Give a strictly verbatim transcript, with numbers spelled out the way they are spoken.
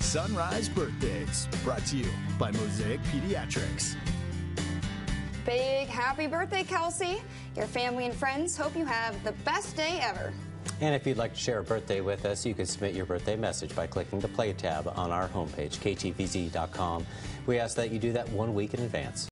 Sunrise Birthdays, brought to you by Mosaic Pediatrics. Big happy birthday, Kelsey. Your family and friends hope you have the best day ever. And if you'd like to share a birthday with us, you can submit your birthday message by clicking the Play tab on our homepage, K T V Z dot com. We ask that you do that one week in advance.